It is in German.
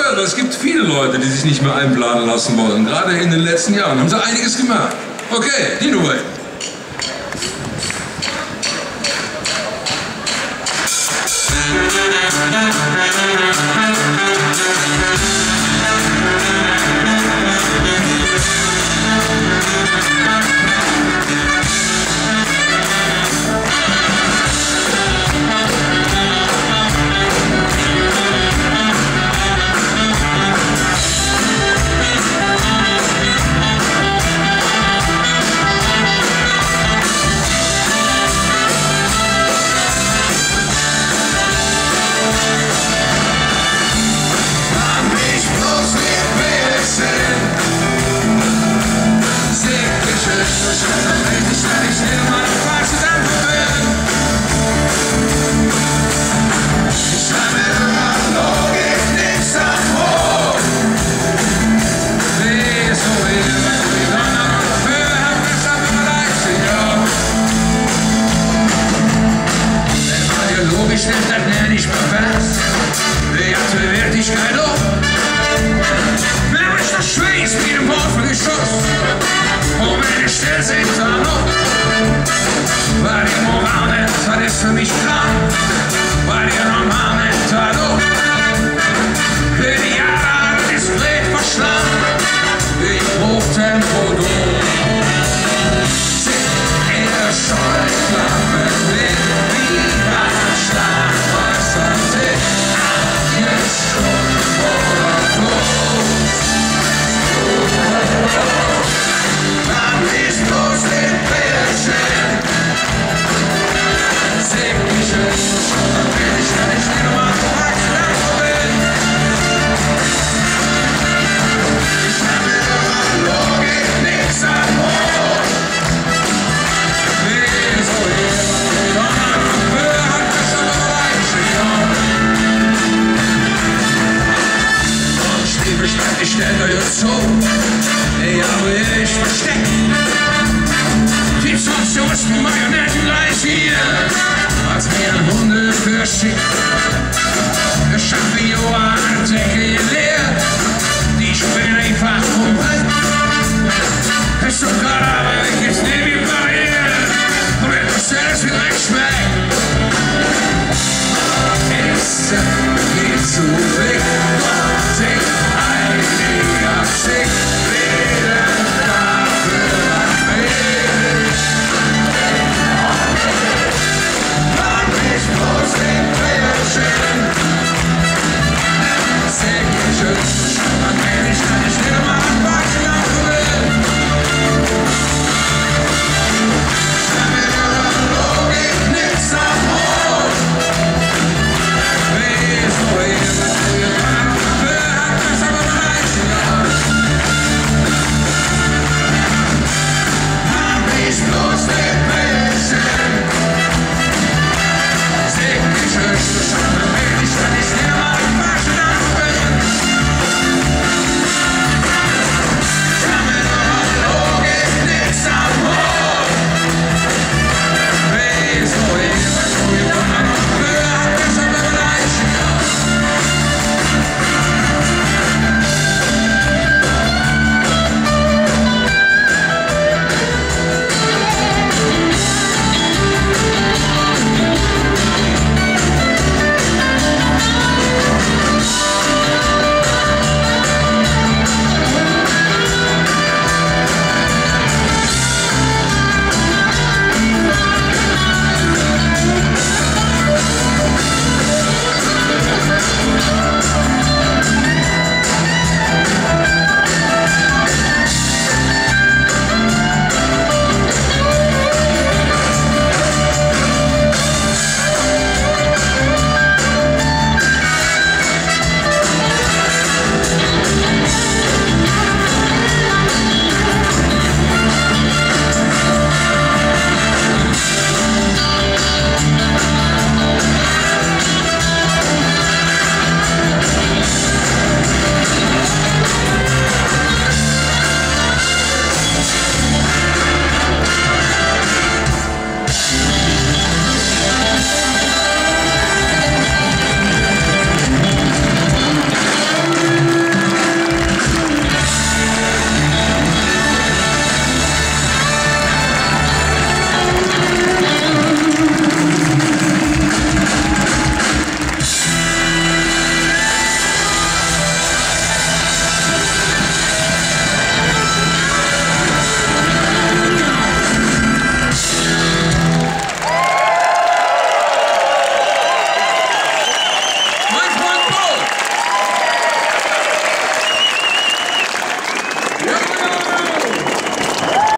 selber, es gibt viele Leute, die sich nicht mehr einplanen lassen wollen. Gerade in den letzten Jahren haben sie einiges gemacht. Okay, Dino Way. Das nenne ich pervers. Wer hat für Wertigkeit auf? Wer ist das Schweiß wie ein Wurfgeschoss? Und wenn ich still sind da noch, weil die Moral nicht, das ist für mich klar, weil die Roman nicht da noch. Für die Jahre ist Blät verschlagen, ich brauch Tempo durch. Sind in der Scheuklappe mit wieder Schlag, was an sich alles schon voller Brust. Dann ist bloß den Bildschirm. Sing mich schon, dann will ich ja nicht mehr mal wachsen will. Ich hab mir immer Logik, nix an Mord. Wieso jemand hat das aber leicht und Stiefelstab, ich stell dir jetzt so, ich habe ich versteckt. Die Sozialisten Marionetten gleich hier, als mir ein Hunde verschickt.